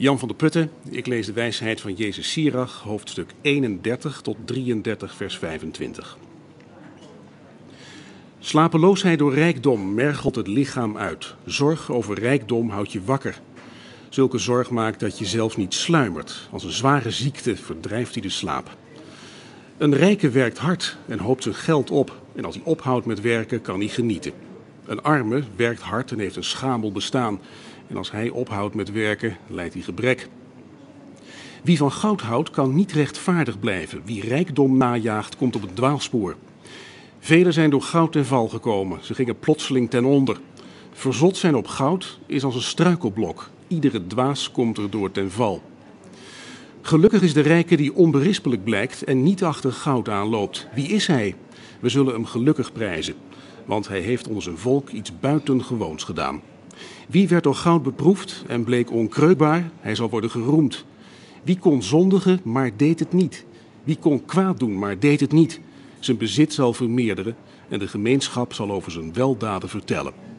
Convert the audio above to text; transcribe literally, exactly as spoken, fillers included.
Jan van der Putten, ik lees de wijsheid van Jezus Sirach, hoofdstuk eenendertig tot drieëndertig, vers vijfentwintig. Slapeloosheid door rijkdom mergelt het lichaam uit. Zorg over rijkdom houdt je wakker. Zulke zorg maakt dat je zelfs niet sluimert. Als een zware ziekte verdrijft hij de slaap. Een rijke werkt hard en hoopt zijn geld op. En als hij ophoudt met werken, kan hij genieten. Een arme werkt hard en heeft een schamel bestaan. En als hij ophoudt met werken, lijdt hij gebrek. Wie van goud houdt, kan niet rechtvaardig blijven. Wie rijkdom najaagt, komt op het dwaalspoor. Velen zijn door goud ten val gekomen. Ze gingen plotseling ten onder. Verzot zijn op goud is als een struikelblok. Iedere dwaas komt er door ten val. Gelukkig is de rijke die onberispelijk blijkt en niet achter goud aanloopt. Wie is hij? We zullen hem gelukkig prijzen, want hij heeft onder zijn volk iets buitengewoons gedaan. Wie werd door goud beproefd en bleek onkreukbaar, hij zal worden geroemd. Wie kon zondigen, maar deed het niet. Wie kon kwaad doen, maar deed het niet. Zijn bezit zal vermeerderen en de gemeenschap zal over zijn weldaden vertellen.